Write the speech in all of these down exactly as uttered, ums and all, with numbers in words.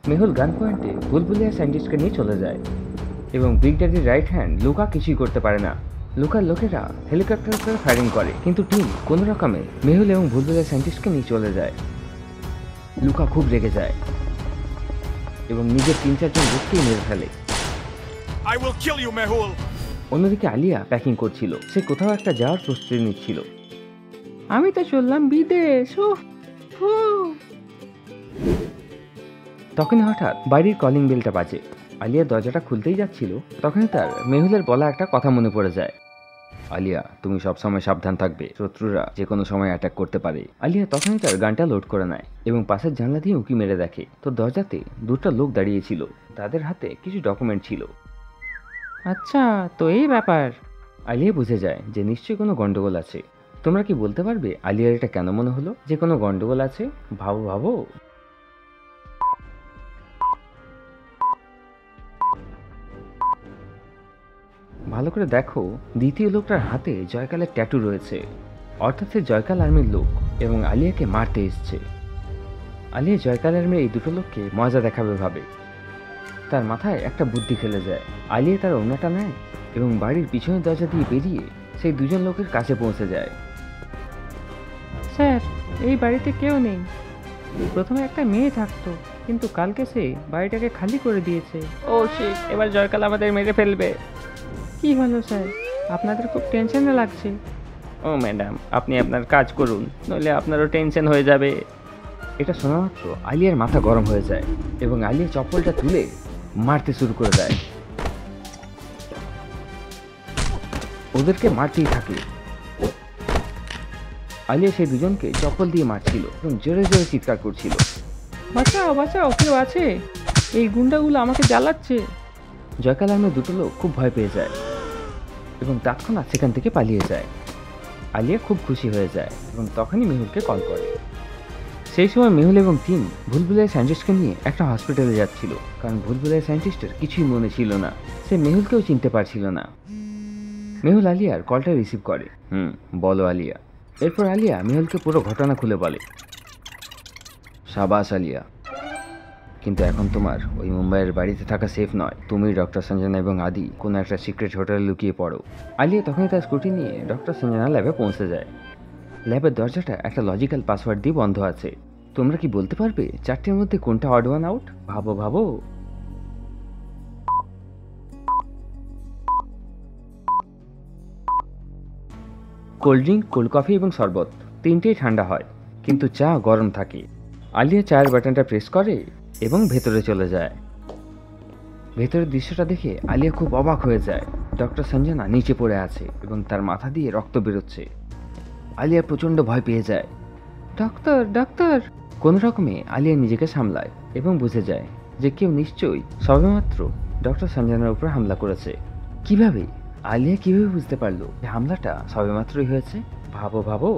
মেহুল গান পয়েন্টে বুলবুলিয়া সায়েন্টিস্টকে নিয়ে চলে যায় এবং বিগ ড্যাডির রাইট হ্যান্ড লুকা কিছুই করতে পারে না। লুকার লোকেরা হেলিকপ্টার করে ফায়ারিং করে, কিন্তু টিম কোনো রকমে মেহুল এবং বুলবুলিয়া সায়েন্টিস্টকে নিয়ে চলে যায়। লুকা খুব রেগে যায় এবং নিজের তিন চারজন লোককেই মেরে ফেলে। I will kill you, Mehul! অন্যদিকে আলিয়া প্যাকিং করছিল, সে কোথাও একটা যাওয়ার প্রস্তুতি নিচ্ছিল। আমি তো চললাম বিদেশ। তখনই হঠাৎ বাড়ির কলিং বেলটা বাজে। আলিয়া দরজাটা খুলতেই যাচ্ছিল, তখনই তার মেহুলের বলা একটা কথা মনে পড়ে যায়। আলিয়া, তুমি সবসময় সাবধান থাকবে, শত্রুরা যে কোনো সময় অ্যাটাক করতে পারে। আলিয়া তখনই তার গানটা লোড করে নেয় এবং পাশের জানলা দিয়ে উঁকি মেরে দেখে তো দরজাতে দুটো লোক দাঁড়িয়েছিল, তাদের হাতে কিছু ডকুমেন্ট ছিল। আচ্ছা, তো এই ব্যাপার। আলিয়া বুঝে যায় যে নিশ্চয়ই কোনো গন্ডগোল আছে। তোমরা কি বলতে পারবে আলিয়ার এটা কেন মনে হলো যে কোনো গন্ডগোল আছে? ভাবো ভাবো। ভালো করে দেখো, দ্বিতীয় লোকটার হাতে জয়কালের ট্যাটু রয়েছে, অর্থাৎ সে জয়কাল আর্মির লোক এবং আলিয়াকে মারতে এসছে। আলিয়া জয়কাল আর্মির এই দুটো লোককে মজা দেখাবে ভাবে। তার মাথায় একটা বুদ্ধি খেলে যায়। আলিয়া তার ওড়নাটা নেয় এবং বাড়ির পিছনের দরজা দিয়ে বেরিয়ে সেই দুজন লোকের কাছে পৌঁছে যায়। স্যার, এই বাড়িতে কেউ নেই। প্রথমে একটা মেয়ে থাকতো, কিন্তু কালকে সে বাড়িটাকে খালি করে দিয়েছে। ও শিট, এবার জয়কাল আমাদের মেরে ফেলবে। কি হলো স্যার, আপনাদের খুব টেনশনে লাগছে। ও ম্যাডাম, আপনি আপনার কাজ করুন, নইলে আপনারও টেনশন হয়ে যাবে। এটা শোনা মাত্র আলিয়ার মাথা গরম হয়ে যায় এবং আলিয়া চপ্পলটা তুলে মারতে শুরু করে দেয়। ওদেরকে মারতেই থাকে। আলিয়া সেই দুজনকে চপ্পল দিয়ে মারছিল এবং জোরে জোরে চিৎকার করছিল, বাঁচাও বাঁচাও, কেউ আছে, এই গুন্ডাগুলো আমাকে জ্বালাচ্ছে। জয়কাল আর্মির দুটো লোক খুব ভয় পেয়ে যায় এবং তৎক্ষণাৎ সেখান থেকে পালিয়ে যায়। আলিয়া খুব খুশি হয়ে যায় এবং তখনই মেহুলকে কল করে। সেই সময় মেহুল এবং টিম ভুলভুলাইয়া সায়েন্টিস্টকে নিয়ে একটা হসপিটালে যাচ্ছিল, কারণ ভুলভুলাইয়া সায়েন্টিস্টের কিছুই মনে ছিল না, সে মেহুলকেও চিনতে পারছিল না। মেহুল আলিয়ার কলটা রিসিভ করে। হুম, বলো আলিয়া। এরপর আলিয়া মেহুলকে পুরো ঘটনা খুলে বলে। সাবাস আলিয়া, কিন্তু এখন তোমার ওই মুম্বাইয়ের বাড়িতে থাকা সেফ নয়। তুমি, ডক্টর সঞ্জনা এবং আদি কোনো একটা সিক্রেট হোটেলে লুকিয়ে পড়ো। আলিয়া তখনই তার স্কুটি নিয়ে ডক্টর সঞ্জনা ল্যাবে পৌঁছে যায়। ল্যাবের দরজাটা একটা লজিক্যাল পাসওয়ার্ড দিয়ে বন্ধ আছে। তোমরা কি বলতে পারবে চারটির মধ্যে কোনটা অড ওয়ান আউট? ভাবো ভাবো। কোল্ড ড্রিঙ্ক, কোল্ড কফি এবং শরবত তিনটেই ঠান্ডা হয়, কিন্তু চা গরম থাকে। আলিয়া চায়ের বাটনটা প্রেস করে এবং ভেতরে চলে যায়। ভেতরের দৃশ্যটা দেখে আলিয়া খুব অবাক হয়ে যায়। ডক্টর সঞ্জনা নিচে পড়ে আছে এবং তার মাথা দিয়ে রক্ত বেরোচ্ছে। আলিয়া প্রচণ্ড ভয় পেয়ে যায়। Doctor doctor. কোনো রকমে আলিয়া নিজেকে সামলায় এবং বুঝে যায় যে কেউ নিশ্চয়ই সবেমাত্র ডক্টর সঞ্জনার উপর হামলা করেছে। কিভাবে? আলিয়া কিভাবে বুঝতে পারলো যে হামলাটা সবেমাত্রই হয়েছে? ভাবো ভাবো।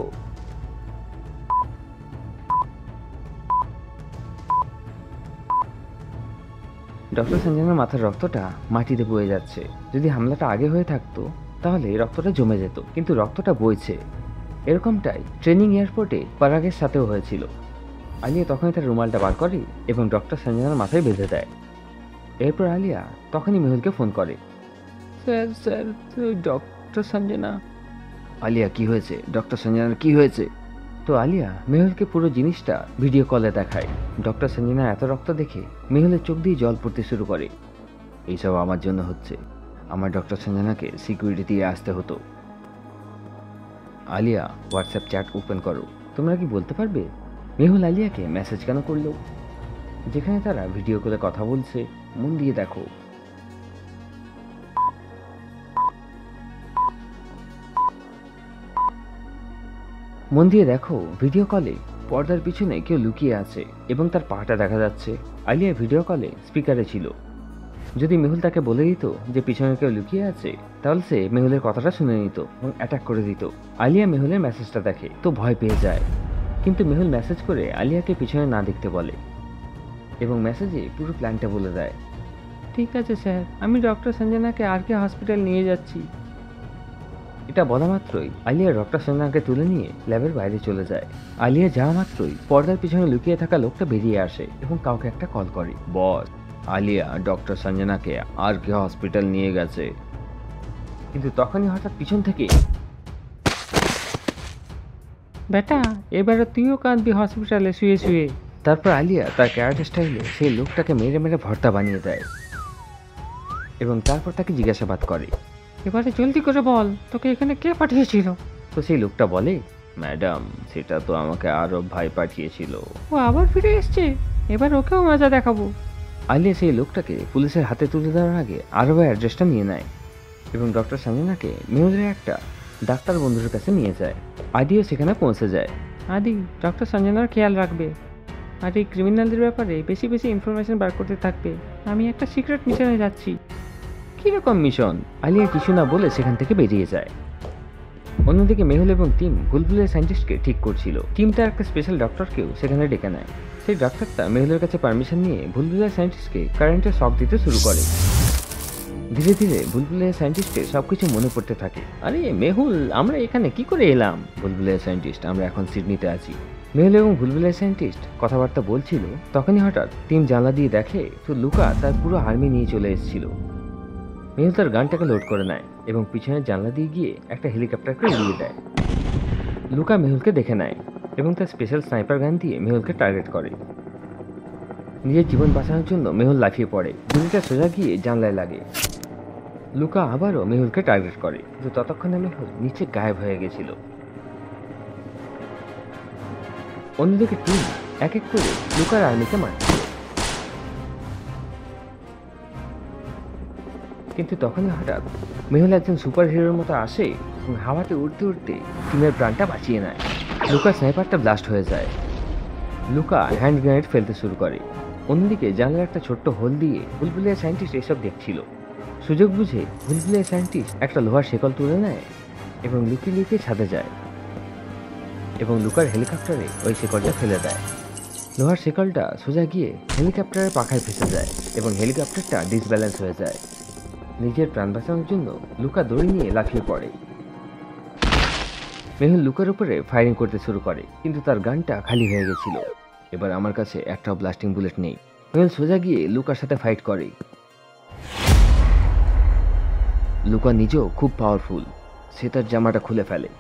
ডক্টর সঞ্জনার মাথার রক্তটা মাটিতে বয়ে যাচ্ছে। যদি হামলাটা আগে হয়ে থাকতো তাহলে রক্তটা জমে যেত, কিন্তু রক্তটা বইছে। এরকমটাই ট্রেনিং এয়ারপোর্টে পরাগের সাথেও হয়েছিল। আলিয়া তখনই তার রুমালটা বার করে এবং ডক্টর সঞ্জনার মাথায় বেঁধে দেয়। এরপর আলিয়া তখনই মেহুলকে ফোন করে। Sir sir doctor Sanjana. Alia, কি হয়েছে? ডক্টর সঞ্জনার কি হয়েছে? তো আলিয়া মেহুলকে পুরো জিনিসটা ভিডিও কলে দেখায়। ডক্টর সঞ্জনার এত রক্ত দেখে মেহুলের চোখ দিয়ে জল পড়তে শুরু করে। এইসব আমার জন্য হচ্ছে, আমার ডক্টর সঞ্জনাকে সিকিউরিটি দিয়ে আসতে হতো। আলিয়া, হোয়াটসঅ্যাপ চ্যাট ওপেন করো। তোমরা কি বলতে পারবে মেহুল আলিয়াকে মেসেজ কেন করলো, যেখানে তারা ভিডিও কলে কথা বলছে? মন দিয়ে দেখো। মন দিয়ে দেখো, ভিডিও কলে পর্দার পিছনে কেউ লুকিয়ে আছে এবং তার পাটা দেখা যাচ্ছে। আলিয়া ভিডিও কলে স্পিকারে ছিল। যদি মেহুল তাকে বলে দিত যে পিছনে কেউ লুকিয়ে আছে, তাহলে সে মেহুলের কথাটা শুনে নিত এবং অ্যাটাক করে দিত। আলিয়া মেহুলের মেসেজটা দেখে তো ভয় পেয়ে যায়, কিন্তু মেহুল মেসেজ করে আলিয়াকে পিছনে না দেখতে বলে এবং মেসেজে পুরো প্ল্যানটা বলে দেয়। ঠিক আছে স্যার, আমি ডক্টর সঞ্জনাকে আর কে হসপিটাল নিয়ে যাচ্ছি। এটা এটা বলা মাত্রই আলিয়া ডক্টর সঞ্জনাকে তুলে নিয়ে ল্যাবের বাইরে চলে যায়। আলিয়া যাওয়া মাত্রই পর্দার পিছনে লুকিয়ে থাকা লোকটা বেরিয়ে আসে এবং কাউকে একটা কল করে। বস, আলিয়া ডক্টর সঞ্জনাকে আর কে হসপিটাল নিয়ে গেছে। কিন্তু তখনই হঠাৎ পিছন থেকে, বেটা এবারে তুইও কাঁদবি হসপিটালে শুয়ে শুয়ে। তারপর আলিয়া তার ক্যারেট স্টাইলে সেই লোকটাকে মেরে মেরে ভর্তা বানিয়ে দেয় এবং তারপর তাকে জিজ্ঞাসাবাদ করে। এবারে জলদি করে বল, তোকে এখানে কে পাঠিয়েছিল? তো সেই লোকটা বলে, ম্যাডাম সেটা তো আমাকে আরব ভাই পাঠিয়েছিল। ও আবার ফিরে এসছে, এবার ওকেও মজা দেখাবো। আলিয়া সেই লোকটাকে পুলিশের হাতে তুলে দেওয়ার আগে আরবের অ্যাড্রেসটা নিয়ে নেয় এবং ডক্টর সঞ্জনাকে মেহুলের একটা ডাক্তার বন্ধুর কাছে নিয়ে যায়। আদিও সেখানে পৌঁছে যায়। আদি ডক্টর সঞ্জনার খেয়াল রাখবে আর এই ক্রিমিনালদের ব্যাপারে বেশি বেশি ইনফরমেশন বার করতে থাকবে। আমি একটা সিক্রেট মিশনে যাচ্ছি। কিরকম মিশন? আলিয়া কিছু না বলে সেখান থেকে বেরিয়ে যায়। অন্যদিকে মেহুল এবং টিম বুলবুলের সায়েন্টিস্টকে ঠিক করছিল। টিমটা একটা স্পেশাল ডক্টরকেও সেখানে ডেকে নেয়। সেই ডাক্তারটা মেহুলের কাছে পারমিশন নিয়ে বুলবুলের সায়েন্টিস্টকে কারেন্টের শক দিতে শুরু করে। ধীরে ধীরে বুলবুলের সায়েন্টিস্টের সবকিছু মনে পড়তে থাকে। আরে মেহুল, আমরা এখানে কি করে এলাম? বুলবুলের সায়েন্টিস্ট, আমরা এখন সিডনিতে আছি। মেহুল এবং বুলবুলের সায়েন্টিস্ট কথাবার্তা বলছিল, তখনই হঠাৎ টিম জানলা দিয়ে দেখে তো লুকা তার পুরো আর্মি নিয়ে চলে এসেছিল। মেহুল তার গানটাকে লোড করে নেয় এবং পিছনের জানলা দিয়ে গিয়ে একটা হেলিকপ্টারকে উড়িয়ে দেয়। লুকা মেহুলকে দেখে নেয় এবং তার স্পেশাল স্নাইপার গান দিয়ে মেহুলকে টার্গেট করে। নিজের জীবন বাঁচানোর জন্য মেহুল লাফিয়ে পড়ে, গুলিটা সোজা গিয়ে জানলায় লাগে। লুকা আবারও মেহুলকে টার্গেট করে, কিন্তু ততক্ষণে মেহুল নিচে গায়েব হয়ে গেছিল। অন্যদিকে টিম এক এক করে লুকার আর্মিকে মারছে, কিন্তু তখনই হঠাৎ মেহুল একজন সুপার হিরোর মতো আসে এবং হাওয়াতে উড়তে উড়তে টিমের প্রাণটা বাঁচিয়ে নেয়। লুকার স্নাইপারটা ব্লাস্ট হয়ে যায়। লুকা হ্যান্ড গ্রেনেড ফেলতে শুরু করে। অন্যদিকে জানলার একটা ছোট্ট হোল দিয়ে বুলবুলিয়া সায়েন্টিস্ট এসব দেখছিল। সুযোগ বুঝে বুলবুলিয়া সায়েন্টিস্ট একটা লোহার শেকল তুলে নেয় এবং লুকিয়ে লুকিয়ে ছাদে যায় এবং লুকার হেলিকপ্টারে ওই শেকলটা ফেলে দেয়। লোহার শেকলটা সোজা গিয়ে হেলিকপ্টারের পাখায় ফেসে যায় এবং হেলিকপ্টারটা ডিসব্যালেন্স হয়ে যায়। নিজের প্রাণ বাঁচানোর জন্য লুকা দড়ি নিয়ে লাফিয়ে পড়ে। মেহুল লুকার উপরে ফায়ারিং করতে শুরু করে, কিন্তু তার গানটা খালি হয়ে গেছিল। এবার আমার কাছে একটাও ব্লাস্টিং বুলেট নেই। মেহুল সোজা গিয়ে লুকার সাথে ফাইট করে। লুকা নিজেও খুব পাওয়ারফুল, সে তার জামাটা খুলে ফেলে।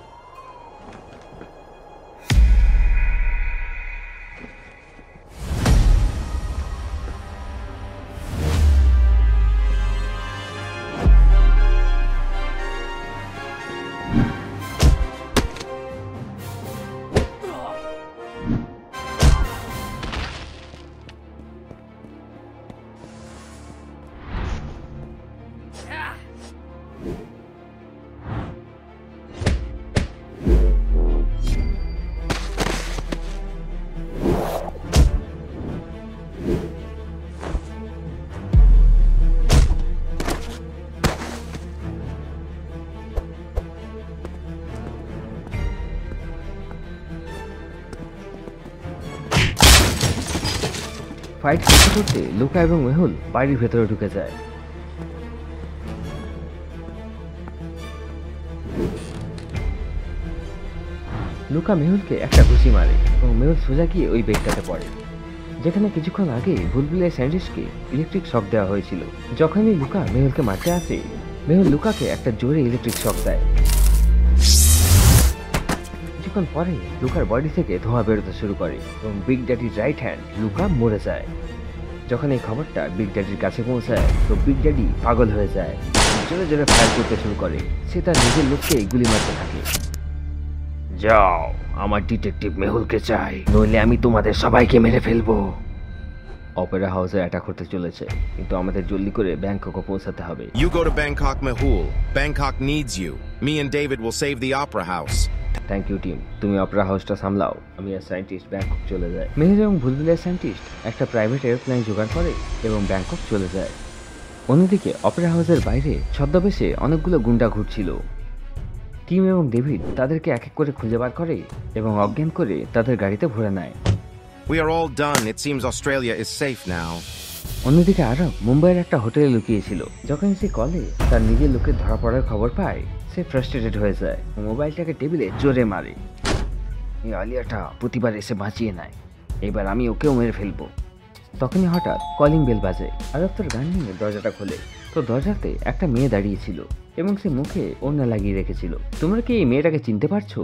ফাইট করতে করতে লুকা এবং মেহুল বাড়ির ভেতরে ঢুকে যায়। লুকা মেহুলকে একটা ঘুষি মারে এবং মেহুল সোজা গিয়ে ওই বেগটাতে পড়ে, যেখানে কিছুক্ষণ আগে বুলবুলিয়া সায়েন্টিস্টকে ইলেকট্রিক শক দেওয়া হয়েছিল। যখনই লুকা মেহুলকে মারতে আসে, মেহুল লুকাকে একটা জোরে ইলেকট্রিক শক দেয়। কিছুক্ষণ পরে লুকার বডি থেকে ধোঁয়া বেরোতে শুরু করে এবং বিগ ড্যাডির রাইট হ্যান্ড লুকা মরে যায়। যখন এই খবরটা বিগ ড্যাডির কাছে পৌঁছায় তো বিগ ড্যাডি পাগল হয়ে যায়, জোরে জোরে ফায়ার করতে শুরু করে। সে তার নিজের লোককে গুলি মারতে থাকে। যাও, আমার ডিটেকটিভ মেহুলকে চাই, নইলে আমি তোমাদের সবাইকে মেরে ফেলবো। অপেরা হাউসে অ্যাটাক করতে চলেছে, কিন্তু আমাদের জলদি করে ব্যাংককে পৌঁছাতে হবে। You go to Bangkok, Mehul. Bangkok needs you. Me and David will save the Opera House. Thank you team, তুমি অপেরা হাউসটা সামলাও, আমি আর সায়েন্টিস্ট ব্যাংকক চলে যাই। মেহুল এবং বুলবুলিয়া সায়েন্টিস্ট একটা প্রাইভেট এয়ারপ্লেন জোগাড় করে এবং ব্যাংকক চলে যায়। অন্যদিকে অপেরা হাউসের বাইরে ছদ্মবেশে অনেকগুলো গুন্ডা ঘুরছিল। টিম এবং ডেভিড তাদেরকে এক এক করে খুঁজে বার করে এবং অজ্ঞান করে তাদের গাড়িতে ভরে নেয়। We are all done. It seems Australia is safe now. অন্যদিকে আরব মুম্বাইয়ের একটা হোটেলে লুকিয়েছিল। যখন সে কলে তার নিজের লোকের ধরা পড়ার খবর পায়, সে ফ্রাস্ট্রেটেড হয়ে যায়, মোবাইলটাকে টেবিলে জোরে মারে। এই আলিয়াটা প্রতিবার এসে বাঁচিয়ে নেয়, এবার আমি ওকেও মেরে ফেলবো। তখনই হঠাৎ কলিং বেল বাজে। আরব তার গান নিয়ে দরজাটা খোলে, তো দরজাতে একটা মেয়ে দাঁড়িয়েছিল এবং সে মুখে ওড়না লাগিয়ে রেখেছিল। তোমরা কি এই মেয়েটাকে চিনতে পারছো?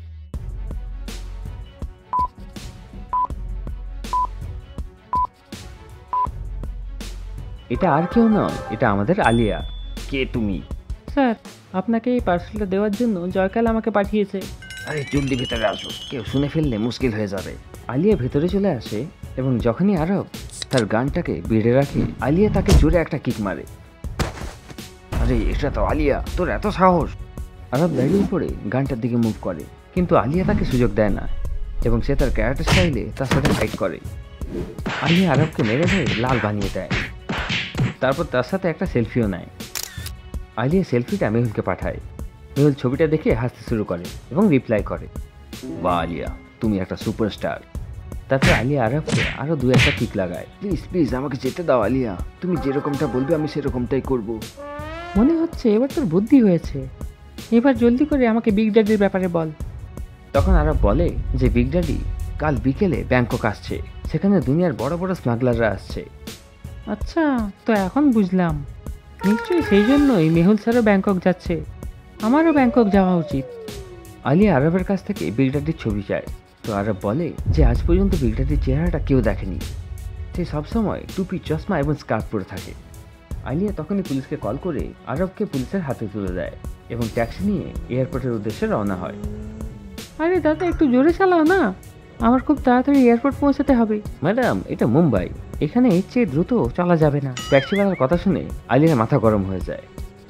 এটা আর কেউ নয়, এটা আমাদের আলিয়া। কে তুমি? স্যার, আপনাকে এই পার্সেলটা দেওয়ার জন্য জয়কাল আমাকে পাঠিয়েছে। আরে জলদি ভেতরে আসো, কেউ শুনে ফেললে মুশকিল হয়ে যাবে। আলিয়া ভেতরে চলে আসে এবং যখনই আরব তার গানটাকে বেড়ে রাখে, আলিয়া তাকে জোরে একটা কিক মারে। আরে এটা তো আলিয়া, তোর এত সাহস! আরব দাঁড়িয়ে পড়ে গানটার দিকে মুভ করে, কিন্তু আলিয়া তাকে সুযোগ দেয় না এবং সে তার ক্যারাটে স্টাইলে তার সাথে ফাইট করে। আলিয়া আরবকে মেরে ধরে লাল বানিয়ে দেয়, তারপর তার সাথে একটা সেলফিও নেয়। আলিয়া সেলফিটা মেহুলকে পাঠায়। মেহুল ছবিটা দেখে হাসতে শুরু করে এবং রিপ্লাই করে, বা আলিয়া, তুমি একটা সুপারস্টার। তারপর আলিয়া আরবকে আরো দু একটা কিক লাগায়। প্লিজ প্লিজ আমাকে যেতে দাও আলিয়া, তুমি যেরকমটা বলবে আমি সেরকমটাই করব। মনে হচ্ছে এবার তোর বুদ্ধি হয়েছে, এবার জলদি করে আমাকে বিগ ড্যাডির ব্যাপারে বল। তখন আরব বলে যে বিগ ড্যাডি কাল বিকেলে ব্যাংকক আসছে, সেখানে দুনিয়ার বড় বড় স্মাগলাররা আসছে। আচ্ছা, তো এখন বুঝলাম, নিশ্চয়ই সেই জন্যই মেহুল স্যারও ব্যাংকক যাচ্ছে, আমারও ব্যাংকক যাওয়া উচিত। আলিয়া আরবের কাছ থেকে বিগ ড্যাডির ছবি চায়, তো আরব বলে যে আজ পর্যন্ত বিগ ড্যাডির চেহারাটা কেউ দেখেনি, সে সবসময় টুপি, চশমা এবং স্কার্ফ পরে থাকে। আলিয়া তখনই পুলিশকে কল করে আরবকে পুলিশের হাতে তুলে দেয় এবং ট্যাক্সি নিয়ে এয়ারপোর্টের উদ্দেশ্যে রওনা হয়। আরে দাদা, একটু জোরে চালাও না, আমার খুব তাড়াতাড়ি এয়ারপোর্ট পৌঁছাতে হবে। ম্যাডাম, এটা মুম্বাই, এখানে এর চেয়ে দ্রুত চলা যাবে না। ট্যাক্সিওয়ালার কথা শুনে আলিয়ার মাথা গরম হয়ে যায়।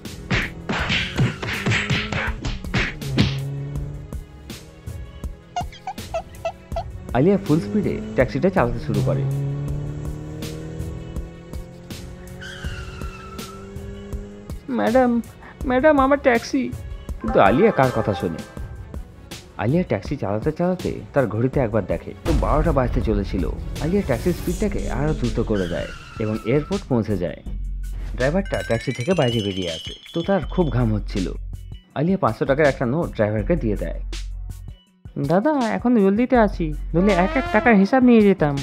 আলিয়া ফুল স্পিডে ট্যাক্সিটা চালাতে শুরু করে। ম্যাডাম ম্যাডাম আমার ট্যাক্সি। কিন্তু আলিয়া কার কথা শোনে? আলিয়া ট্যাক্সি চালাতে চালাতে তার ঘড়িতে একবার দেখে তো বারোটা বাজতে চলেছিল। আলিয়া ট্যাক্সির স্পিডটাকে আরো দ্রুত করে দেয় এবং এয়ারপোর্ট পৌঁছে যায়। ড্রাইভারটা ট্যাক্সি থেকে বাইরে বেরিয়ে আসে, তো তার খুব ঘাম হচ্ছিল। আলিয়া পাঁচশো টাকার একটা নোট ড্রাইভারকে দিয়ে দেয়। দাদা, এখন জলদিতে আছি, নইলে এক এক টাকার হিসাব নিয়ে যেতাম।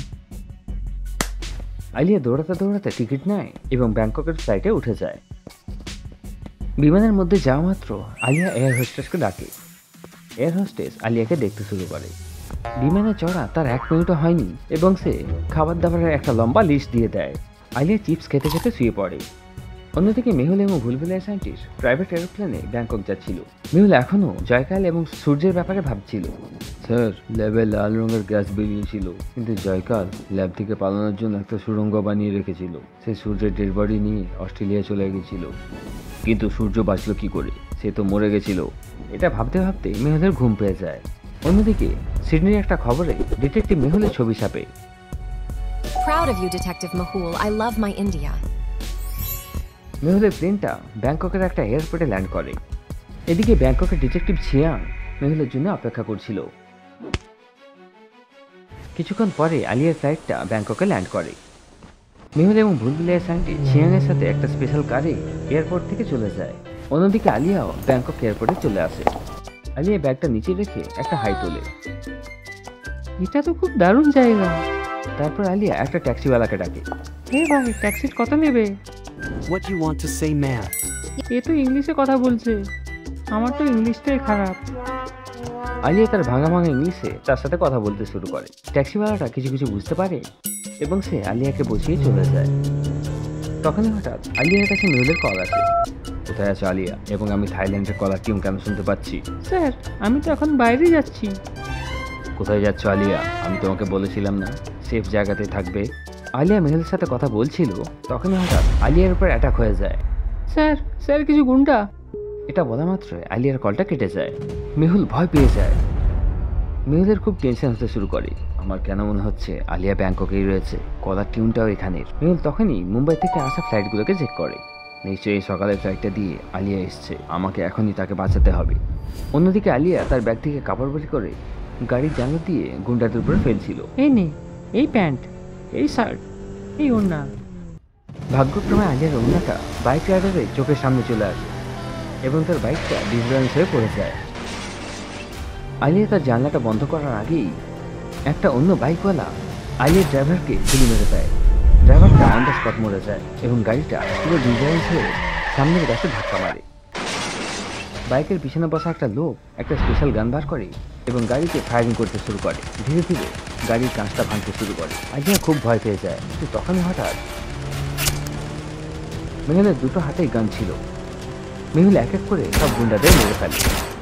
আলিয়া দৌড়াতে দৌড়াতে টিকিট নেয় এবং ব্যাংককের ফ্লাইটে উঠে যায়। বিমানের মধ্যে যাওয়া মাত্র আলিয়া এয়ার হোস্টেসকে ডাকে। এয়ার হোস্টেস আলিয়াকে দেখতে শুরু করে। বিমানে চড়া তার এক মিনিটও হয়নি এবং সে খাবার দাবারের একটা লম্বা লিস্ট দিয়ে দেয়। আলিয়া চিপস খেতে খেতে শুয়ে পড়ে। অন্যদিকে মেহুল এবং ভুলভুলিয়া সায়েন্টিস্ট প্রাইভেট এরোপ্লেনে ব্যাংকক যাচ্ছিল। মেহুল এখনও জয়কাল এবং সূর্যের ব্যাপারে ভাবছিল। স্যার, ল্যাবে লাল রঙের গ্যাস বেরিয়েছিল, কিন্তু জয়কাল ল্যাব থেকে পালানোর জন্য একটা সুড়ঙ্গ বানিয়ে রেখেছিল। সে সূর্যের ডেড বডি নিয়ে অস্ট্রেলিয়া চলে গেছিল, কিন্তু সূর্য বাঁচল কি করে? সে তো মরে গেছিল। এটা ভাবতে ভাবতে মেহুলের ঘুম পেয়ে যায়। অন্যদিকে সিডনির একটা খবরে ডিটেকটিভ মেহুলের ছবি ছাপে। Proud of you, Detective Mahul. I love my India. মেহুলের প্লেনটা ব্যাংককের একটা এয়ারপোর্টে ল্যান্ড করে। এদিকে ব্যাংককের ডিটেকটিভ ছিয়াং মেহুলের জন্য অপেক্ষা করছিল। কিছুক্ষণ পরে আলিয়ার ফ্লাইটটা ব্যাংককে ল্যান্ড করে। মেহুল এবং ভুলভুলিয়া সায়েন্টিস্ট ছিয়াংয়ের সাথে একটা স্পেশাল কারে এয়ারপোর্ট থেকে চলে যায়। অন্যদিকে আলিয়াও ব্যাংকক এয়ারপোর্টে চলে আসে। আলিয়া ব্যাগটা নিচে রেখে একটা হাই তোলে। এটা তো খুব দারুণ জায়গা। তারপর আলিয়া একটা ট্যাক্সিওয়ালাকে ডাকে। হে ভাই, ট্যাক্সির কত নেবে? What do you want to say, ma'am? এ তো ইংলিশে কথা বলছে, আমার তো ইংলিশটাই খারাপ। আলিয়া তার ভাঙা ভাঙা ইংলিশে তার সাথে কথা বলতে শুরু করে। ট্যাক্সিওয়ালাটা কিছু কিছু বুঝতে পারে এবং সে আলিয়াকে বসিয়ে চলে যায়। তখনই হঠাৎ আলিয়ার কাছে মেহুলের কল আসে। কোথায় আছে আলিয়া? এবং আমি থাইল্যান্ডের কলার টিউন কেন শুনতে পাচ্ছি? স্যার, আমি তো এখন বাইরে যাচ্ছি। কোথায় যাচ্ছ আলিয়া? আমি তোমাকে বলেছিলাম না সেফ জায়গাতে থাকবে? আলিয়া মেহুলের সাথে কথা বলছিল, তখনই হঠাৎ আলিয়ার উপর অ্যাটাক হয়ে যায়। স্যার স্যার কিছু গুন্ডা। এটা বলা মাত্রই আলিয়ার কলটা কেটে যায়। মেহুল ভয় পেয়ে যায়। মেহুলের খুব টেনশন হতে শুরু করে। আমার কেন মনে হচ্ছে আলিয়া ব্যাংককেই রয়েছে, কলার টিউনটাও এখানের। মেহুল তখনই মুম্বাই থেকে আসা ফ্লাইটগুলোকে চেক করে। নিশ্চয়ই সকালের ফ্লাইটটা দিয়ে আলিয়া এসছে, আমাকে এখনই তাকে বাঁচাতে হবে। অন্যদিকে আলিয়া তার ব্যাগ থেকে কাপড় বের করে গাড়ির জানলা দিয়ে গুন্ডাদের উপরে ফেলছিল। এই নে, এই প্যান্ট, এই শার্ট, এই ওড়না, ভাগ্যক্রমে আলিয়ার অন্যটা বাইক রাইডারে চোখের সামনে চলে আসে এবং তার বাইকটা ডিসব্যালেন্স হয়ে পড়ে যায়। আলিয়া তার জানলাটা বন্ধ করার আগেই একটা অন্য বাইকওয়ালা আলিয়ার ড্রাইভারকে গুলি মেরে দেয়। ড্রাইভারটা অন দ্য স্পট মরে যায় এবং গাড়িটা পুরো ডিসব্যালেন্স হয়ে সামনের গাছে ধাক্কা মারে। বাইকের পিছনে বসা একটা লোক একটা স্পেশাল গান বার করে এবং গাড়িতে ফায়ারিং করতে শুরু করে। ধীরে ধীরে গাড়ির কাঁচটা ভাঙতে শুরু করে। আলিয়া খুব ভয় পেয়ে যায়, কিন্তু তখনই হঠাৎ মেহুলের দুটো হাতেই গান ছিল। মেহুল এক এক করে সব গুন্ডাদের মেরে ফেলে।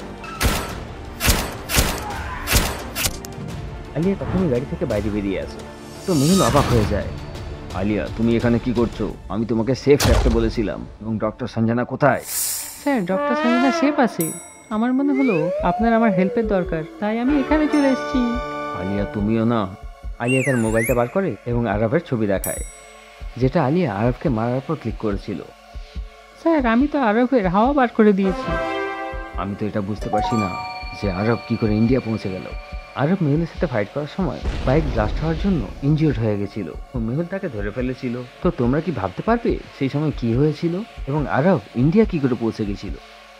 আলিয়া তখনই গাড়ি থেকে বাইরে বেরিয়ে আসে, তো মেহুল অবাক হয়ে যায়। আলিয়া, তুমি এখানে কি করছো? আমি তোমাকে সেফ রাখতে বলেছিলাম। এবং ডক্টর সঞ্জনা কোথায়? স্যার, ডক্টর সঞ্জনা সেফ আছে। আমার মনে হলো আপনার আমার হেল্পের দরকার, তাই আমি এখানে চলে এসেছি। আলিয়া, তুমিও না। আলিয়া তার মোবাইলটা বার করে এবং আরবের ছবি দেখায়, যেটা আলিয়া আরবকে মারার পর ক্লিক করেছিল। স্যার, আমি তো আরবের হাওয়া বার করে দিয়েছি। আমি তো এটা বুঝতে পারছি না যে আরব কি করে ইন্ডিয়া পৌঁছে গেল। আরব মেহুলের সাথে ফাইট করার সময় বাইক ব্লাস্ট হওয়ার জন্য ইনজিওর্ড হয়ে গেছিল ও মেহুল তাকে ধরে ফেলেছিল। তো তোমরা কি ভাবতে পারবে সেই সময় কি হয়েছিল এবং আরব ইন্ডিয়া কি করে পৌঁছে গেছিল?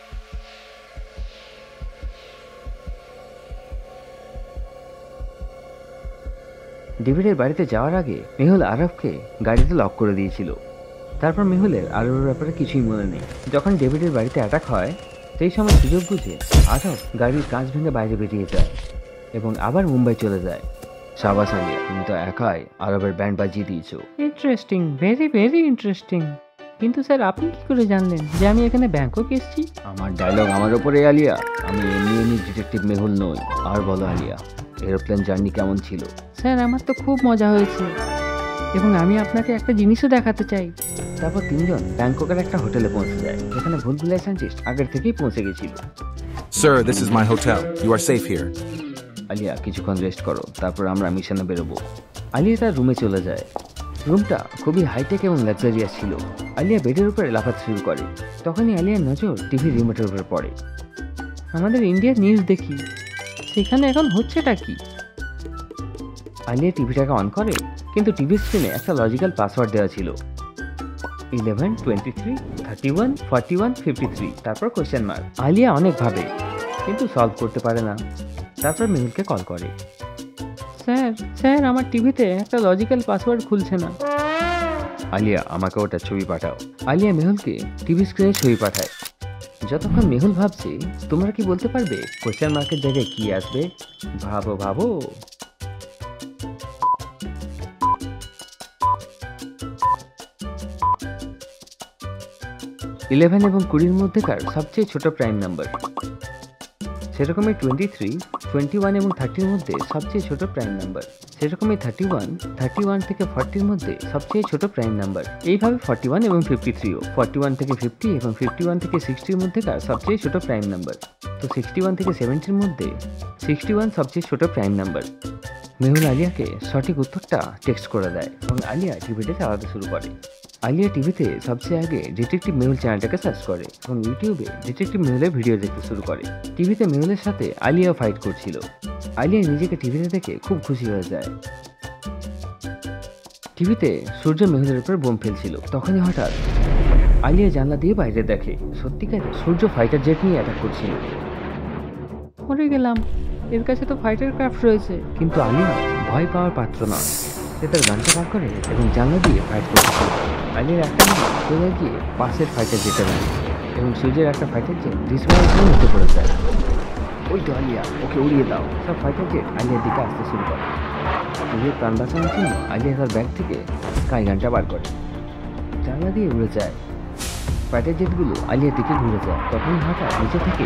ডেভিডের বাড়িতে যাওয়ার আগে মেহুল আরবকে গাড়িতে লক করে দিয়েছিল। তারপর মেহুলের আরবের ব্যাপারে কিছুই মনে নেই। যখন ডেভিডের বাড়িতে অ্যাটাক হয় সেই সময় সুযোগ বুঝে আরব গাড়ির কাঁচ ভেঙে বাইরে বেরিয়ে যায় এবং আবার মুম্বাই চলে যায়। শাবাশ আলিয়া, তুমি তো একাই আরবের ব্যান্ড বাজিয়ে দিয়েছো। Interesting, very very interesting. কিন্তু স্যার, আপনি কি করে জানলেন যে আমি এখানে ব্যাংকক এসেছি? আমার ডায়লগ আমার ওপরে আলিয়া। আমি এমনি এমনি ডিটেকটিভ মেহুল নই। আর বলো আলিয়া, এরোপ্লেন জার্নি কেমন ছিল? স্যার, আমার তো খুব মজা হয়েছে এবং আমি আপনাকে একটা জিনিসও দেখাতে চাই। তারপর তিনজন ব্যাংককের একটা হোটেলে পৌঁছে যায়, যেখানে ভুলভুলাইয়া সায়েন্টিস্ট আগের থেকেই পৌঁছে গেছিল। Sir, this is my hotel. You are safe here. Alia, কিছুক্ষণ রেস্ট করো, তারপর আমরা মিশনে বেরোবো। আলিয়া তার রুমে চলে যায়। রুমটা খুবই হাইটেক এবং লাক্সারিয়াস ছিল। আলিয়া বেডের উপরে লাফাতে শুরু করে। তখনই আলিয়ার নজর টিভি রিমোটের উপরে পড়ে। আমাদের ইন্ডিয়ার নিউজ দেখি, সেখানে এখন হচ্ছেটা কি? আলিয়া টিভিটাকে অন করে, কিন্তু টিভি স্ক্রিনে একটা লজিক্যাল পাসওয়ার্ড দেওয়া ছিল, eleven twenty three thirty one forty one fifty three, তারপর কোয়েশ্চেন মার্ক। আলিয়া অনেক ভাবে কিন্তু সলভ করতে পারে না। তারপর মেহুলকে কল করে। স্যার স্যার আমার টিভিতে একটা লজিক্যাল পাসওয়ার্ড খুলছে না। আলিয়া, আমাকে ওটা ছবি পাঠাও। আলিয়া মেহুলকে টিভি স্ক্রিনে ছবি পাঠায়। যতক্ষণ মেহুল ভাবছে, তোমরা কি বলতে পারবে কোয়েশ্চেন মার্কের জায়গায় কি আসবে? ভাবো ভাবো। ইলেভেন এবং কুড়ির মধ্যেকার সবচেয়ে ছোট প্রাইম নাম্বার, সেরকমই টোয়েন্টি থ্রি টোয়েন্টি ওয়ান এবং থার্টির মধ্যে সবচেয়ে ছোট প্রাইম নাম্বার, সেরকমই থার্টি ওয়ান থার্টি ওয়ান থেকে ফর্টির মধ্যে সবচেয়ে ছোট প্রাইম নাম্বার। এইভাবে ফর্টি ওয়ান এবং ফিফটি থ্রিও ফর্টি ওয়ান থেকে ফিফটি এবং ফিফটি ওয়ান থেকে সিক্সটির মধ্যেকার সবচেয়ে ছোট প্রাইম নাম্বার। তো সিক্সটি ওয়ান থেকে সেভেন্টির মধ্যে সিক্সটি ওয়ান সবচেয়ে ছোট প্রাইম নাম্বার। মেহুল আলিয়াকে সঠিক উত্তরটা টেক্সট করে দেয় এবং আলিয়া টিভিতে চালাতে শুরু করে। আলিয়া টিভিতে সবচেয়ে আগে ডিটেকটিভ মেহুল চ্যানেলটাকে সার্চ করে এবং ইউটিউবে ডিটেকটিভ মেহুলের ভিডিও দেখতে শুরু করে। টিভিতে মেহুলের সাথে আলিয়া ফাইট করছিল। আলিয়া নিজেকে টিভিতে দেখে খুব খুশি হয়ে যায়। টিভিতে সূর্য মেহুলের উপর বোম ফেলছিল। তখনই হঠাৎ আলিয়া জানলা দিয়ে বাইরে দেখে সত্যিকারে সূর্য ফাইটার জেট নিয়ে অ্যাটাক করছিল। মরে গেলাম, এর কাছে তো ফাইটার ক্রাফট রয়েছে। কিন্তু আলিয়া ভয় পাওয়ার পাত্র নয়। সে তার গানটা বার করে এবং জানলা দিয়ে ফাইট করতে শুরু করে। আলিয়ার একটা মিনিট সোজা গিয়ে পাশের ফাইটার জেটে নেয় এবং সূর্যের একটা ফাইটার জেট ডিসমাউন্ট হয়ে উঠে পড়ে যায়। ওই তো আলিয়া, ওকে উড়িয়ে দাও। সব ফাইটার জেট আলিয়ার দিকে আসতে শুরু করে। সূর্যের প্রাণ বাঁচানোর জন্য আলিয়া তার ব্যাগ থেকে কাই গানটা বার করে, জানলা দিয়ে উড়ে যায়। ফাইটার জেটগুলো আলিয়ার দিকে ঘুরে যায়। তখনই হঠাৎ নিচে থেকে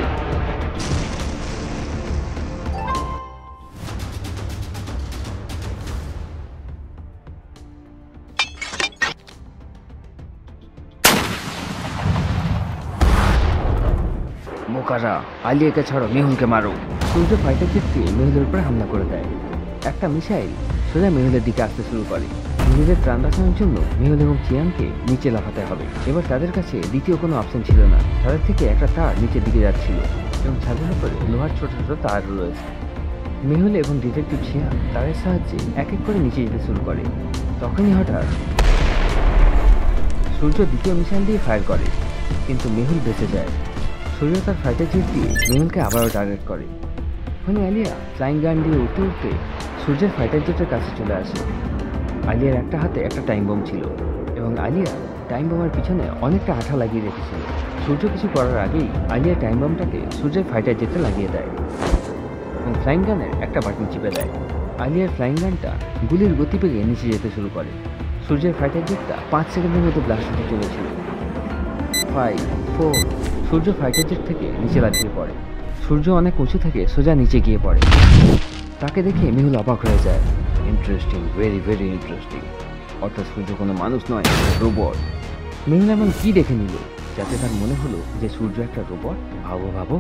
বোকারা, আলিয়াকে ছাড়ো, মেহুলকে মারো। সূর্য ফাইটার জেটকে মেহুলের উপরে হামলা করে দেয়। একটা মিসাইল সোজা মেহুলের দিকে আসতে শুরু করে। নিজেদের প্রাণ বাঁচানোর জন্য মেহুল এবং চিয়ানকে নিচে লাফাতে হবে। এবার তাদের কাছে দ্বিতীয় কোনো অপশন ছিল না। তাদের থেকে একটা তার নিচের দিকে যাচ্ছিল এবং ছাদের উপরে লোহার ছোট ছোট তার রয়েছে। মেহুল এবং ডিটেকটিভ চিয়ান তারের সাহায্যে এক এক করে নিচে যেতে শুরু করে। তখনই হঠাৎ সূর্য দ্বিতীয় মিসাইল দিয়ে ফায়ার করে, কিন্তু মেহুল বেঁচে যায়। সূর্য তার ফাইটার জেট দিয়ে মেহুলকে আবারও টার্গেট করে। ওখানে আলিয়া ফ্লাইং গান দিয়ে উঠতে উঠতে সূর্যের ফাইটার জেটের কাছে চলে আসে। আলিয়ার একটা হাতে একটা টাইম বোম ছিল এবং আলিয়া টাইম বোমের পিছনে অনেকটা আঠা লাগিয়ে রেখেছিল। সূর্য কিছু করার আগেই আলিয়া টাইম বোমটাকে সূর্যের ফাইটার জেটে লাগিয়ে দেয় এবং ফ্লাইং গানের একটা বাটন চিপে দেয়। আলিয়ার ফ্লাইং গানটা গুলির গতি পেয়ে নিচে যেতে শুরু করে। সূর্যের ফাইটার জেটটা পাঁচ সেকেন্ডের মধ্যে ব্লাস্ট হতে চলেছিল। Five four Surya fighter jet থেকে নিচে লাফিয়ে পড়ে। সূর্য অনেক উঁচু থেকে সোজা নিচে গিয়ে পড়ে। তাকে দেখে মেহুল অবাক হয়ে যায়। Interesting, very very interesting. অর্থাৎ সূর্য কোনো মানুষ নয়, রোবট। মেহুল এমন কি দেখে নিল যাতে তার মনে হলো যে সূর্য একটা রোবট? ভাবো ভাবো।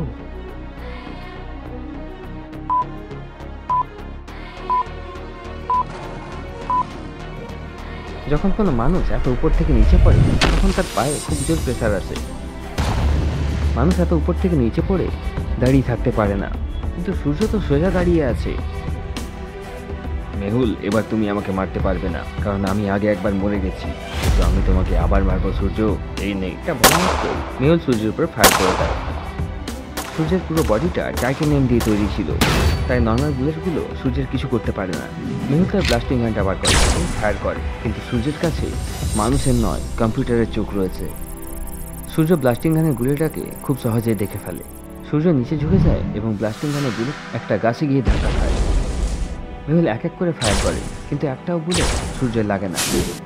যখন কোনো মানুষ এত উপর থেকে নিচে পড়ে তখন তার পায়ে খুব জোর প্রেসার আসে। মানুষ এত উপর থেকে নিচে পড়ে দাঁড়িয়ে থাকতে পারে না, কিন্তু সূর্য তো সোজা দাঁড়িয়ে আছে। মেহুল, এবার তুমি আমাকে মারতে পারবে না, কারণ আমি আগে একবার মরে গেছি, তো আমি তোমাকে আবার মারবো সূর্য। এই নেই। এটা বলা মাত্র মেহুল সূর্যের উপর ফায়ার করে দেয়। সূর্যের পুরো বডিটা টাইটানিয়াম দিয়ে তৈরি ছিল, তাই নর্মাল বুলেটগুলো সূর্যের কিছু করতে পারে না। মেহুল তার ব্লাস্টিং গানটা বার করে এবং ফায়ার করে, কিন্তু সূর্যের কাছে মানুষের নয়, কম্পিউটারের চোখ রয়েছে। সূর্য ব্লাস্টিং গানের গুলিটাকে খুব সহজেই দেখে ফেলে। সূর্য নিচে ঝুঁকে যায় এবং ব্লাস্টিং গানের বুলেট একটা গাছে গিয়ে ধাক্কা খায়। মেহুল এক এক করে ফায়ার করে, কিন্তু একটাও বুলেট সূর্যের লাগে না।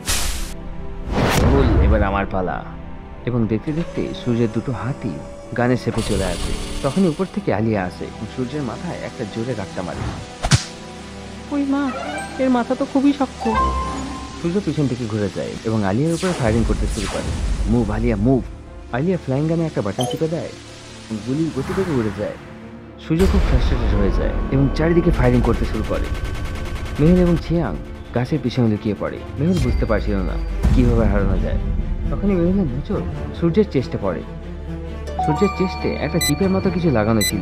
মেহুল, এবার আমার পালা। এবং দেখতে দেখতে সূর্যের দুটো হাতই গানের শেপে চলে আসে। তখনই উপর থেকে আলিয়া আসে এবং সূর্যের মাথায় একটা জোরে গাঁটটা মারে। ওই মা, এর মাথা তো খুবই শক্ত। সূর্য পিছন থেকে ঘুরে যায় এবং আলিয়ার উপরে ফায়ারিং করতে শুরু করে। Move Alia, move. Alia flying গানে একটা বাটন চিপে দেয়, গুলির গতি থেকে উড়ে যায়। সূর্য খুব ফ্রাস্ট্রেটেড হয়ে যায় এবং চারিদিকে ফায়ারিং করতে শুরু করে। মেহুল এবং ছিয়াং গাছের পিছনে লুকিয়ে পড়ে। মেহুল বুঝতে পারছিল না কিভাবে হারানো যায়। তখনই মেহুলের নজর সূর্যের চেস্টে পড়ে। সূর্যের চেস্টে একটা চিপের মতো কিছু লাগানো ছিল।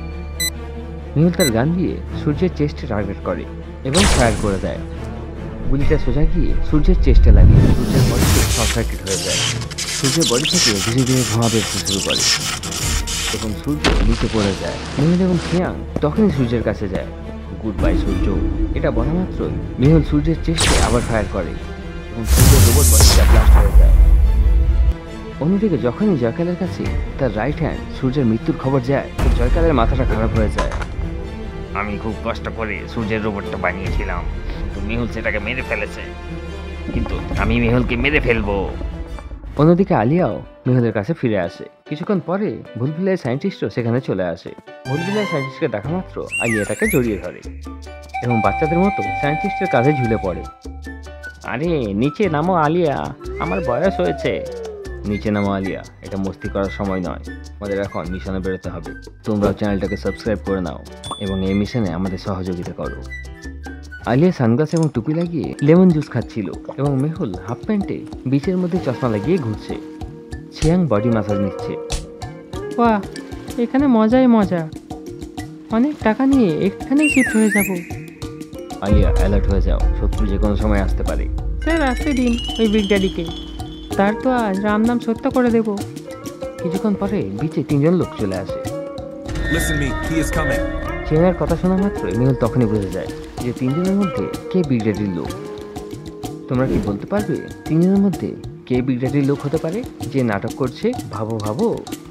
মেহুল তার গান দিয়ে সূর্যের চেস্টে টার্গেট করে এবং ফায়ার করে দেয়। গুলিটা সোজা গিয়ে সূর্যের চেস্টে লাগিয়ে সূর্যের বডিতে শর্ট সার্কিট হয়ে যায়। সূর্যের বডি থেকে ধীরে ধীরে ধোঁয়া বেরোতে শুরু করে এবং সূর্য নিচে পড়ে যায়। মেহুল এবং ছিয়াং তখনই সূর্যের কাছে যায়। Goodbye Surya. এটা বলা মাত্রই মেহুল সূর্যের চেস্টে আবার ফায়ার করে এবং সূর্যের রোবট বডিটা ব্লাস্ট হয়ে যায়। অন্যদিকে যখনই জয়কালের কাছে তার রাইট হ্যান্ড সূর্যের মৃত্যুর খবর যায়, তো জয়কালের মাথাটা খারাপ হয়ে যায়। আমি খুব কষ্ট করে সূর্যের রোবটটা বানিয়েছিলাম, কিন্তু মেহুল সেটাকে মেরে ফেলেছে, কিন্তু আমি মেহুলকে মেরে ফেলবো। অন্যদিকে আলিয়াও মেহুলের কাছে ফিরে আসে। কিছুক্ষণ পরে ভুলভুলাইয়া সায়েন্টিস্টও সেখানে চলে আসে। ভুলভুলাইয়া সায়েন্টিস্টকে দেখা মাত্র আলিয়া তাকে জড়িয়ে ধরে এবং বাচ্চাদের মতো সায়েন্টিস্টের কাঁধে ঝুলে পড়ে। আরে নিচে নামো আলিয়া, আমার বয়স হয়েছে। নিচে নামো আলিয়া, এটা মস্তি করার সময় নয়, আমাদের এখন মিশনে বেরোতে হবে। তোমরাও চ্যানেলটাকে সাবস্ক্রাইব করে নাও এবং এই মিশনে আমাদের সহযোগিতা করো। আলিয়া সানগ্লাস এবং টুপি লাগিয়ে লেমন জুস খাচ্ছিল এবং মেহুল হাফ প্যান্টে বিচের মধ্যে চশমা লাগিয়ে ঘুরছে। ছিয়াং বডি মাসাজ নিচ্ছে। বাহ, এখানে মজাই মজা। অনেক টাকা নিয়ে এখানেই শিফট হয়ে যাব। আলিয়া, অ্যালার্ট হয়ে যাও, শত্রু যে কোনো সময় আসতে পারে। স্যার, আসতে দিন ওই বিগ ড্যাডিকে, তার তো আজ রাম নাম সত্য করে দেব। কিছুক্ষণ পরে বিচে তিনজন লোক চলে আসে। Listen me, he is coming. ছিয়াংয়ের কথা শোনা মাত্রই মেহুল তখনই বুঝে যায় যে তিনজনের মধ্যে কে বিগ ড্যাডির লোক। তোমরা কি বলতে পারবে তিনজনের মধ্যে কে বিগ ড্যাডির লোক হতে পারে যে নাটক করছে? ভাবো ভাবো।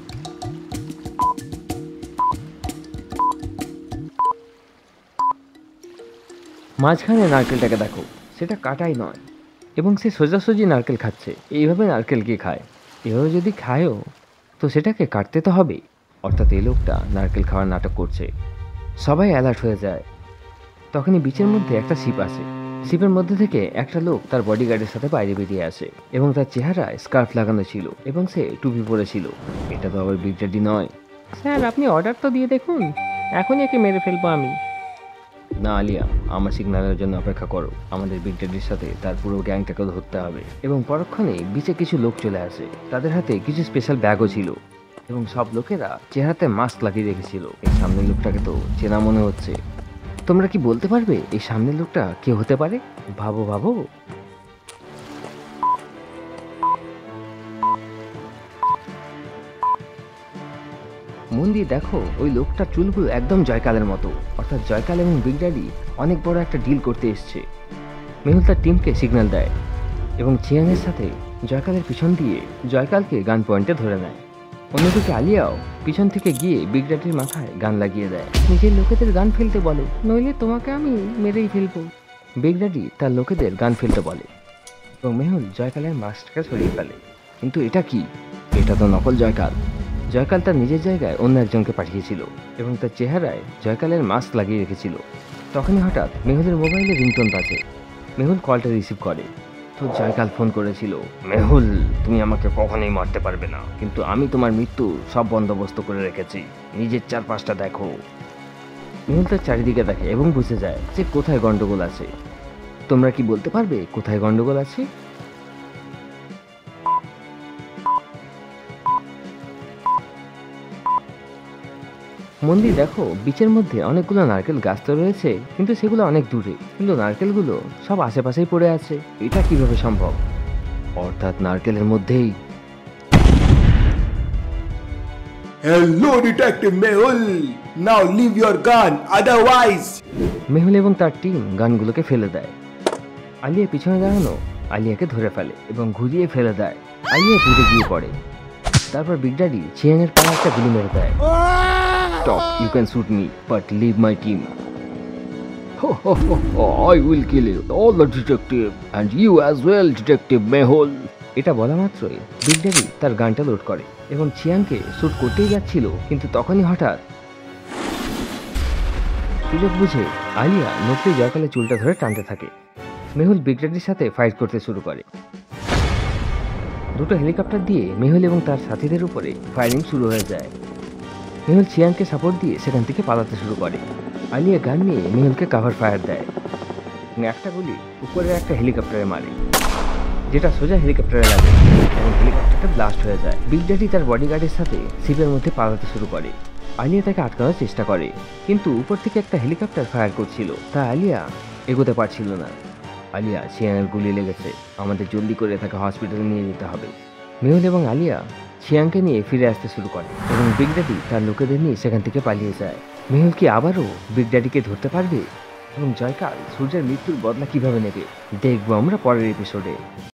মাঝখানে নারকেলটাকে দেখো, সেটা কাটাই নয় এবং সে সোজাসুজি নারকেল খাচ্ছে। এইভাবে নারকেল কে খায়? এভাবে যদি খায়ও তো সেটাকে কাটতে তো হবে। অর্থাৎ এই লোকটা নারকেল খাওয়ার নাটক করছে। সবাই অ্যালার্ট হয়ে যায়। তখনই বিচের মধ্যে একটা শিপ আসে। শিপের মধ্যে থেকে একটা লোক তার বডিগার্ডের সাথে বাইরে বেরিয়ে আসে এবং তার চেহারায় স্কার্ফ লাগানো ছিল এবং সে টুপি পরেছিল। এটা তো আবার বিগ ড্যাডি নয়। স্যার, আপনি অর্ডার তো দিয়ে দেখুন, এখনই একে মেরে ফেলবো আমি। না আলিয়া, আমার সিগন্যালের জন্য অপেক্ষা করো। আমাদের বিগ ড্যাডির সাথে তার পুরো গ্যাংটাকে ধরতে হবে। এবং পরক্ষণে বিচে কিছু লোক চলে আসে। তাদের হাতে কিছু স্পেশাল ব্যাগও ছিল এবং সব লোকেরা চেহারাতে মাস্ক লাগিয়ে রেখেছিল। এই সামনের লোকটাকে তো চেনা মনে হচ্ছে। তোমরা কি বলতে পারবে এই সামনের লোকটা কে হতে পারে? ভাবো ভাবো। মন দিয়ে দেখো ওই লোকটার চুলগুলো একদম জয়কালের মতো, অর্থাৎ জয়কাল এবং বিগ ড্যাডি অনেক বড় একটা ডিল করতে এসছে। মেহুল তার টিমকে সিগন্যাল দেয় এবং চিয়াংয়ের সাথে জয়কালের পিছন দিয়ে জয়কালকে গান পয়েন্টে ধরে নেয়। অন্যদিকে আলিয়াও পিছন থেকে গিয়ে বিগ ড্যাডির মাথায় গান লাগিয়ে দেয়। নিজের লোকেদের গান ফেলতে বলো, নইলে তোমাকে আমি মেরেই ফেলবো। বিগ ড্যাডি তার লোকেদের গান ফেলতে বলে এবং মেহুল জয়কালের মাস্কটাকে সরিয়ে ফেলে। কিন্তু এটা কি? এটা তো নকল জয়কাল। জয়কাল তার নিজের জায়গায় অন্য একজনকে পাঠিয়েছিল এবং তার চেহারায় জয়কালের মাস্ক লাগিয়ে রেখেছিল। তখনই হঠাৎ মেহুলের মোবাইলে রিংটোন বাজে। মেহুল কলটা রিসিভ করে। তো জয়কাল ফোন করেছিল, মেহুল তুমি আমাকে কখনোই মারতে পারবে না, কিন্তু আমি তোমার মৃত্যু সব বন্দোবস্ত করে রেখেছি, নিজের চারপাশটা দেখো। মেহুল তার চারিদিকে দেখে এবং বুঝে যায় যে কোথায় গন্ডগোল আছে। তোমরা কি বলতে পারবে কোথায় গন্ডগোল আছে? মন দিয়ে দেখো বিচের মধ্যে অনেকগুলো নারকেল গাছ তো রয়েছে, কিন্তু সেগুলো অনেক দূরে, কিন্তু নারকেলগুলো সব আশেপাশেই পড়ে আছে। এটা কিভাবে সম্ভব? অর্থাৎ নারকেলের মধ্যেই। Hello, Detective Mehul. Now leave your gun, otherwise. Mehul এবং তার টিম গানগুলোকে ফেলে দেয়। আলিয়া পিছনে দাঁড়ানো আলিয়াকে ধরে ফেলে এবং ঘুরিয়ে ফেলে দেয়। আলিয়া দূরে গিয়ে পড়ে। তারপর বিগ ড্যাডি চিয়াংয়ের পায়ে একটা গুলি মেরে দেয়। Stop, you can shoot me, but leave my team. Ho ho ho ho, I will kill you, all the detective, and you as well, Detective Mehul. এটা বলা মাত্রই বিগ ড্যাডি তার গানটা লোড করে এবং চিয়াংকে শুট করতেই যাচ্ছিল, কিন্তু তখনই হঠাৎ সুযোগ বুঝে আলিয়া নকলি জয়কালের চুলটা ধরে টানতে থাকে। মেহুল বিগ ড্যাডির সাথে ফাইট করতে শুরু করে। দুটো হেলিকপ্টার দিয়ে মেহুল এবং তার সাথীদের উপরে ফায়ারিং শুরু হয়ে যায়। মেহুল চিয়াংকে সাপোর্ট দিয়ে সেখান থেকে পালাতে শুরু করে। আলিয়া গান নিয়ে মেহুলকে কাভার ফায়ার দেয় এবং একটা গুলি উপরের একটা হেলিকপ্টারে মারে, যেটা সোজা হেলিকপ্টারে লাগে এবং হেলিকপ্টারটা ব্লাস্ট হয়ে যায়। বিগ ড্যাডি তার বডিগার্ডের সাথে শিপের মধ্যে পালাতে শুরু করে। আলিয়া তাকে আটকানোর চেষ্টা করে, কিন্তু উপর থেকে একটা হেলিকপ্টার ফায়ার করছিল, তা আলিয়া এগোতে পারছিল না। আলিয়া চিয়াংয়ের গুলি লেগেছে, আমাদের জলদি করে তাকে হসপিটালে নিয়ে যেতে হবে। মেহুল এবং আলিয়া চিয়াংকে নিয়ে ফিরে আসতে শুরু করে এবং বিগ ড্যাডি তার লোকেদের নিয়ে সেখান থেকে পালিয়ে যায়। মেহুল কি আবারও বিগ ড্যাডিকে ধরতে পারবে এবং জয়কাল সূর্যের মৃত্যুর বদলা কিভাবে নেবে দেখবো আমরা পরের এপিসোডে।